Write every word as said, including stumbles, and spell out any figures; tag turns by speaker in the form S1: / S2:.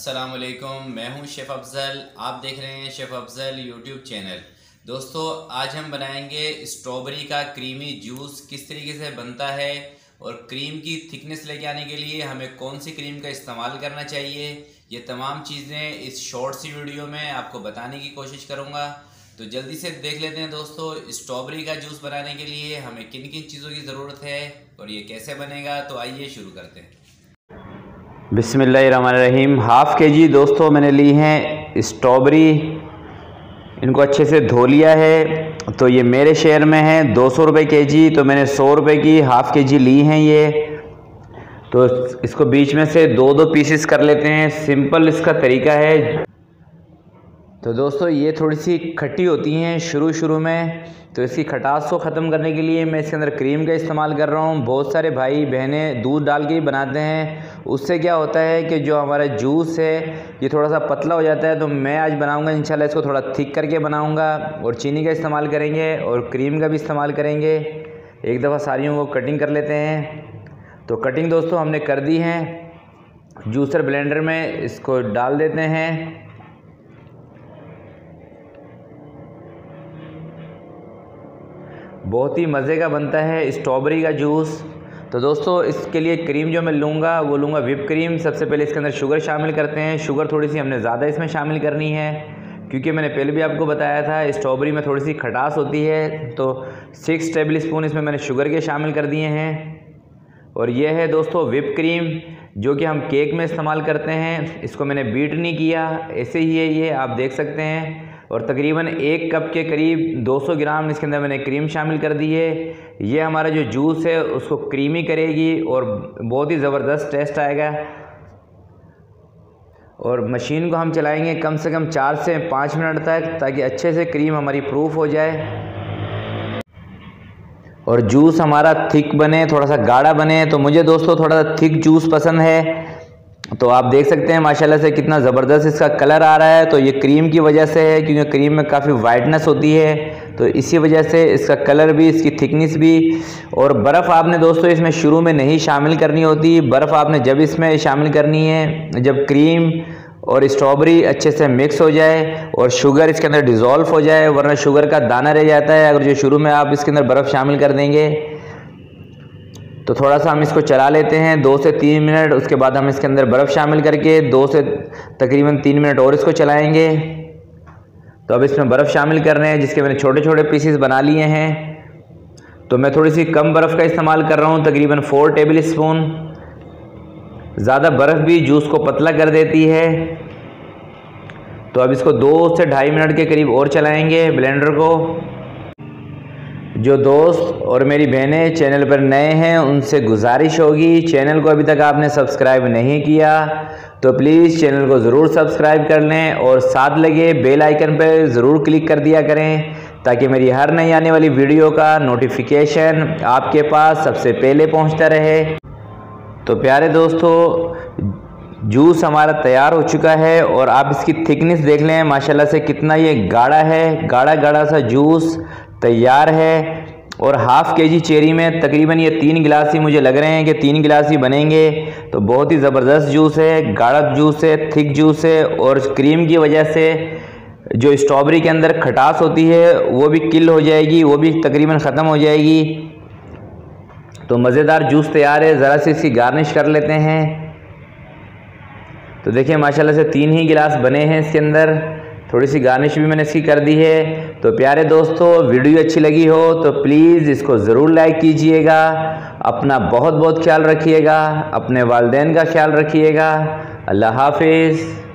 S1: अस्सलाम वालेकुम, मैं हूं शेफ़ अफज़ल। आप देख रहे हैं शेफ़ अफज़ल यूट्यूब चैनल। दोस्तों, आज हम बनाएंगे स्ट्रॉबेरी का क्रीमी जूस। किस तरीके से बनता है और क्रीम की थिकनेस लेके आने के लिए हमें कौन सी क्रीम का इस्तेमाल करना चाहिए, ये तमाम चीज़ें इस शॉर्ट सी वीडियो में आपको बताने की कोशिश करूँगा। तो जल्दी से देख लेते हैं दोस्तों, स्ट्रॉबेरी का जूस बनाने के लिए हमें किन किन चीज़ों की ज़रूरत है और ये कैसे बनेगा। तो आइए शुरू करते हैं।
S2: बिस्मिल्लाहिर्रहमानिर्रहीम। हाफ़ के जी दोस्तों मैंने ली हैं स्ट्रॉबेरी, इनको अच्छे से धो लिया है। तो ये मेरे शहर में है दो सौ रुपये के जी, तो मैंने सौ रुपये की हाफ़ के जी ली हैं ये। तो इसको बीच में से दो दो पीसेस कर लेते हैं, सिंपल इसका तरीका है। तो दोस्तों ये थोड़ी सी खट्टी होती हैं शुरू शुरू में, तो इसकी खटास को ख़त्म करने के लिए मैं इसके अंदर क्रीम का इस्तेमाल कर रहा हूँ। बहुत सारे भाई बहनें दूध डाल के ही बनाते हैं, उससे क्या होता है कि जो हमारा जूस है ये थोड़ा सा पतला हो जाता है। तो मैं आज बनाऊँगा इंशाल्लाह इसको थोड़ा थिक करके बनाऊँगा, और चीनी का इस्तेमाल करेंगे और क्रीम का भी इस्तेमाल करेंगे। एक दफ़ा सारियों को कटिंग कर लेते हैं। तो कटिंग दोस्तों हमने कर दी है, जूसर ब्लेंडर में इसको डाल देते हैं। बहुत ही मज़े का बनता है स्ट्रॉबेरी का जूस। तो दोस्तों इसके लिए क्रीम जो मैं लूँगा वो लूँगा व्हिप क्रीम। सबसे पहले इसके अंदर शुगर शामिल करते हैं। शुगर थोड़ी सी हमने ज़्यादा इसमें शामिल करनी है, क्योंकि मैंने पहले भी आपको बताया था स्ट्रॉबेरी में थोड़ी सी खटास होती है। तो सिक्स टेबल स्पून इसमें मैंने शुगर के शामिल कर दिए हैं। और ये है दोस्तों व्हिप क्रीम, जो कि हम केक में इस्तेमाल करते हैं। इसको मैंने बीट नहीं किया, ऐसे ही है ये, आप देख सकते हैं। और तकरीबन एक कप के करीब दो सौ ग्राम इसके अंदर मैंने क्रीम शामिल कर दी है। ये हमारा जो जूस है उसको क्रीमी करेगी और बहुत ही ज़बरदस्त टेस्ट आएगा। और मशीन को हम चलाएंगे कम से कम चार से पाँच मिनट तक, ताकि अच्छे से क्रीम हमारी प्रूफ हो जाए और जूस हमारा थिक बने, थोड़ा सा गाढ़ा बने। तो मुझे दोस्तों थोड़ा सा थिक जूस पसंद है। तो आप देख सकते हैं माशाल्लाह से कितना ज़बरदस्त इसका कलर आ रहा है। तो ये क्रीम की वजह से है, क्योंकि क्रीम में काफ़ी वाइटनेस होती है, तो इसी वजह से इसका कलर भी, इसकी थिकनेस भी। और बर्फ़ आपने दोस्तों इसमें शुरू में नहीं शामिल करनी होती। बर्फ़ आपने जब इसमें शामिल करनी है जब क्रीम और स्ट्रॉबेरी अच्छे से मिक्स हो जाए और शुगर इसके अंदर डिज़ोल्व हो जाए, वरना शुगर का दाना रह जाता है अगर जो शुरू में आप इसके अंदर बर्फ़ शामिल कर देंगे। तो थोड़ा सा हम इसको चला लेते हैं दो से तीन मिनट। उसके बाद हम इसके अंदर बर्फ़ शामिल करके दो से तकरीबन तीन मिनट और इसको चलाएंगे। तो अब इसमें बर्फ़ शामिल कर रहे हैं, जिसके मैंने छोटे छोटे पीसेस बना लिए हैं। तो मैं थोड़ी सी कम बर्फ़ का इस्तेमाल कर रहा हूँ, तकरीबन फोर टेबल स्पून। ज़्यादा बर्फ़ भी जूस को पतला कर देती है। तो अब इसको दो से ढाई मिनट के करीब और चलाएँगे ब्लेंडर को। जो दोस्त और मेरी बहनें चैनल पर नए हैं उनसे गुजारिश होगी, चैनल को अभी तक आपने सब्सक्राइब नहीं किया तो प्लीज़ चैनल को ज़रूर सब्सक्राइब कर लें और साथ लगे बेल आइकन पर ज़रूर क्लिक कर दिया करें, ताकि मेरी हर नई आने वाली वीडियो का नोटिफिकेशन आपके पास सबसे पहले पहुंचता रहे। तो प्यारे दोस्तों जूस हमारा तैयार हो चुका है, और आप इसकी थिकनेस देख लें माशाल्लाह से कितना ये गाढ़ा है। गाढ़ा गाढ़ा सा जूस तैयार है। और हाफ़ के जी चेरी में तकरीबन ये तीन गिलास ही मुझे लग रहे हैं कि तीन गिलास ही बनेंगे। तो बहुत ही ज़बरदस्त जूस है, गाढ़ा जूस है, थिक जूस है। और क्रीम की वजह से जो स्ट्रॉबेरी के अंदर खटास होती है वो भी किल हो जाएगी, वो भी तकरीबन ख़त्म हो जाएगी। तो मज़ेदार जूस तैयार है। ज़रा सी इसकी गार्निश कर लेते हैं। तो देखिए माशाल्लाह से तीन ही गिलास बने हैं इसके अंदर। थोड़ी सी गार्निश भी मैंने इसकी कर दी है। तो प्यारे दोस्तों वीडियो अच्छी लगी हो तो प्लीज़ इसको ज़रूर लाइक कीजिएगा। अपना बहुत बहुत ख्याल रखिएगा, अपने वालिदैन का ख्याल रखिएगा। अल्लाह हाफिज़।